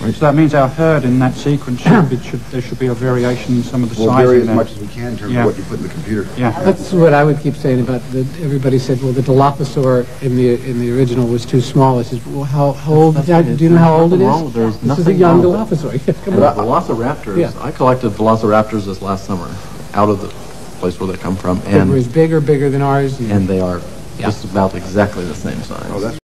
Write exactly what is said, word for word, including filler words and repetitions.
So that means our herd in that sequence should, be, should there should be a variation in some of the we'll sizing. We'll vary as there. much as we can in terms yeah. of what you put in the computer. Yeah, that's what I would keep saying about the. Everybody said, well, the Dilophosaurus in the in the original was too small. I said, well, how, how old? That's Now, right. do you know how old it Wrong. is? There's this is a nothing young wrong with Dilophosaurus. it. Come And on. the Velociraptors, Yeah. I collected Velociraptors this last summer out of the place where they come from, It and was bigger, bigger than ours. and they are just about exactly the same size. Oh, that's